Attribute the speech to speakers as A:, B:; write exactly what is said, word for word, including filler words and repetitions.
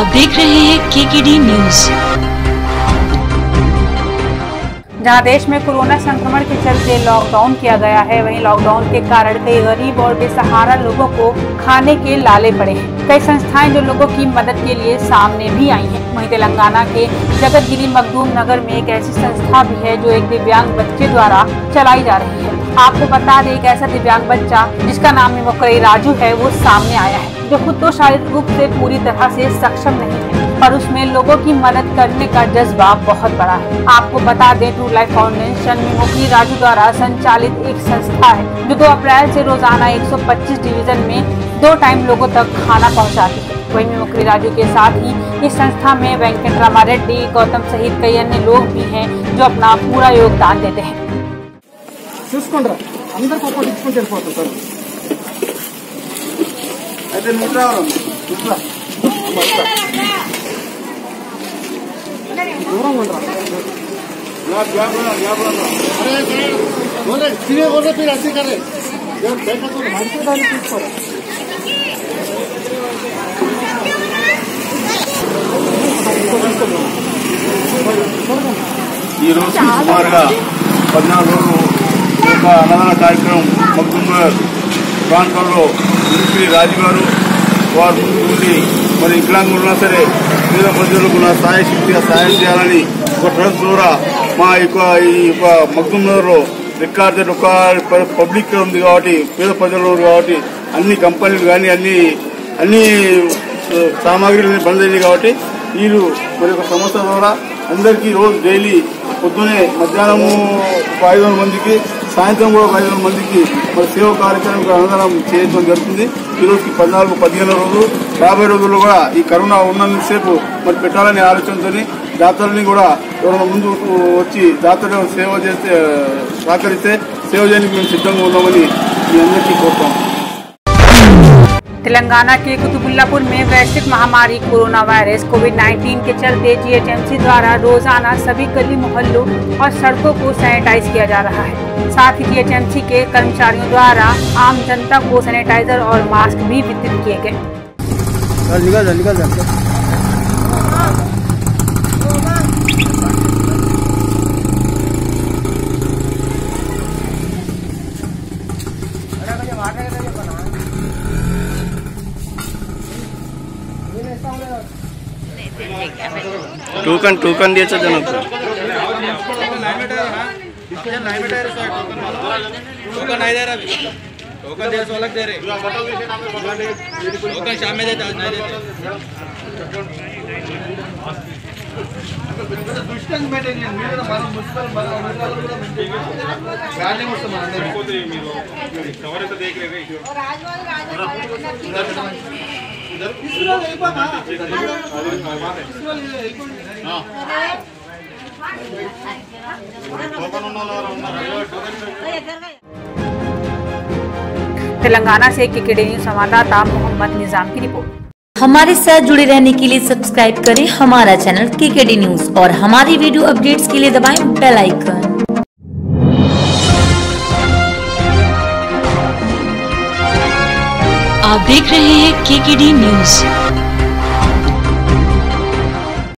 A: आप देख रहे हैं केकेडी न्यूज।
B: जहां देश में कोरोना संक्रमण के चलते लॉकडाउन किया गया है, वहीं लॉकडाउन के कारण कई गरीब और बेसहारा लोगों को खाने के लाले पड़े हैं। कई संस्थाएं जो लोगों की मदद के लिए सामने भी आई हैं। वहीं तेलंगाना के जगतगिरी मखदूम नगर में एक ऐसी संस्था भी है जो एक दिव्यांग बच्चे द्वारा चलाई जा रही है। आपको बता दें, एक ऐसा दिव्यांग बच्चा जिसका नाम मोकरी राजू है, वो सामने आया है, जो खुद तो शारीरिक रूप से पूरी तरह से सक्षम नहीं है, पर उसमें लोगों की मदद करने का जज्बा बहुत बड़ा है। आपको बता दें, ट्रू लाइफ फाउंडेशन में मोकरी राजू द्वारा संचालित एक संस्था है जो दो अप्रैल से रोजाना एक सौ पच्चीस डिवीजन में दो टाइम लोगों तक खाना पहुंचाती है। वहीं मोकरी राजू के साथ ही इस संस्था में वेंकटरामा रेड्डी, गौतम सहित कई अन्य लोग भी हैं जो अपना पूरा योगदान देते हैं।
C: చూసుకుంటారా అందరికి ఒక్కటి ఇచ్చుకుంటూ వెళ్ళిపోతాం సార్. అయితే నువ్వు రావాలి దూరం ఉండరా తినే కూడా మీరు అద్దె కరే మంచి దాన్ని తీసుకోరా.
D: ఈరోజు సుమారుగా పద్నాలుగు రోజులు ఒక అన్నదాన కార్యక్రమం మక్దూమ్ ప్రాంతంలో ముఖ్యమంత్రి రాజు గారు వారు ముందు ఉండి మరి వికలాంగులు ఉన్నా సరే పేద ప్రజలకు నా సహాయ శక్తిగా సహాయం చేయాలని ఒక ట్రస్ట్ ద్వారా మా యొక్క ఈ యొక్క మక్దూమ్ నగర్లో రికార్డు ఒక పబ్లిక్ ఉంది కాబట్టి పేద ప్రజలు కాబట్టి అన్ని కంపెనీలు కానీ అన్ని అన్ని సామాగ్రిని బంద్ అయింది కాబట్టి వీరు మరి ఒక సంస్థ ద్వారా అందరికీ రోజు డైలీ పొద్దునే మధ్యాహ్నము ఒక ఐదు వందల మందికి, సాయంత్రం కూడా ఒక ఐదు వందల మందికి మరి సేవ కార్యక్రమం అన్నదానం చేయడం జరుగుతుంది. ఈ రోజుకి పద్నాలుగు పదిహేను రోజులు యాభై రోజుల్లో కూడా ఈ కరోనా ఉన్నంతసేపు మరి పెట్టాలనే ఆలోచనతో దాతలని కూడా ఎవరైనా ముందు వచ్చి దాతలు సేవ చేస్తే సహకరిస్తే సేవ చేయడానికి మేము సిద్ధంగా ఉన్నామని మీ అందరికీ కోరుతాం.
B: तेलंगाना के कुतुबुल्लापुर में वैश्विक महामारी कोरोना वायरस कोविड नाइन्टीन के चलते जीएचएमसी द्वारा रोजाना सभी गली मोहल्लों और सड़कों को सैनिटाइज किया जा रहा है। साथ ही जीएचएमसी के कर्मचारियों द्वारा आम जनता को सैनिटाइजर और मास्क भी वितरित किए गए।
C: निकल जा, निकल जा।
D: टोकन टोकन दिया जन
E: टोकन नहीं दे रहा अभी, टोकन दे सो अलग दे रहे, टोकन शाम में देते आज नहीं देते. डिस्टेंस मेंटेन చేయండి. మీరు మన మున్సిపల్ మన అధికారులు కూడా మెయింటైన్ చేయండి. గార్డెన్ మొత్తం అందరూ పోతే మీరు కవర్ అయితే देख रहे हैं. और राजवाल राजवाल इधर इसरो వెళ్ళిపోమా इसरो వెళ్ళిపోండి. हां टोकन ఉన్నవారు ఉన్నారు.
B: तेलंगाना से केकेडी न्यूज संवाददाता मोहम्मद निजाम की रिपोर्ट।
A: हमारे साथ जुड़े रहने के लिए सब्सक्राइब करें हमारा चैनल केकेडी न्यूज और हमारी वीडियो अपडेट्स के लिए दबाएं बेल आइकन। आप देख रहे हैं केकेडी न्यूज।